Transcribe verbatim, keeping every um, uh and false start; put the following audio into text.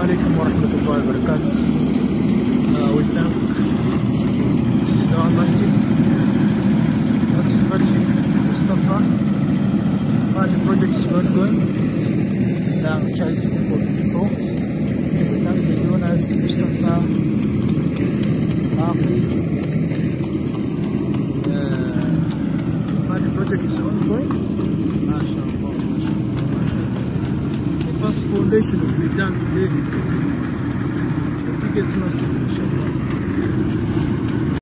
alaikum wa rahmatullahi wa barakatuh. Uh, we thank, this is our masjid, Masjid Fathi Mustafa. So far the project is not going. Now I'm charging for people. We thank the donors, Mustafa, Afi. Uh, the project is ongoing. MashaAllah, the first foundation will be done today. The biggest masjid, inshallah.